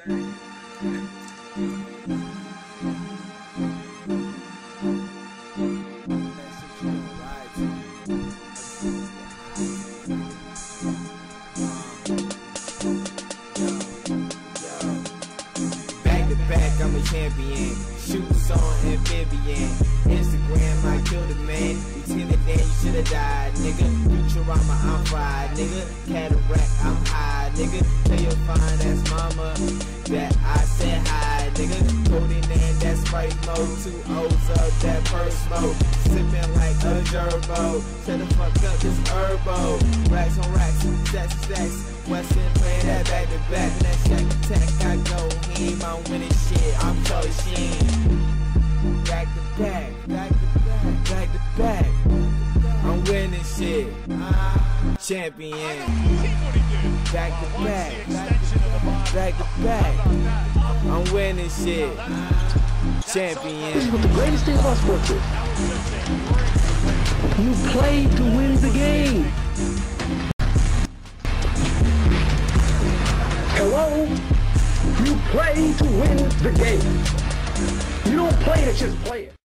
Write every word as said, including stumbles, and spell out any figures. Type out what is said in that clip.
Back to back, I'm a champion. Shoes on amphibian. Instagram, I killed a man. Lieutenant Dan, you should've died, nigga. Futurama, I'm fried, nigga. Cataract, I'm high, nigga. Tell your fine ass mama that I said hi, nigga. Coding in that Sprite mode. Two O's up that first smoke. Sipping like a gerbo. Shut the fuck up, this herbo. Racks on racks, stacks and stacks. Weston playing that back to back. That shack attack, I go him. I'm winning shit, I'm so shit. Back to back, back to back, back to back. I'm winning shit. Champion. Back to back, back to back. I'm winning shit. Champion. This is what the greatest thing about sports is. You play to win the game. Hello? You play to win the game. You don't play to just play it.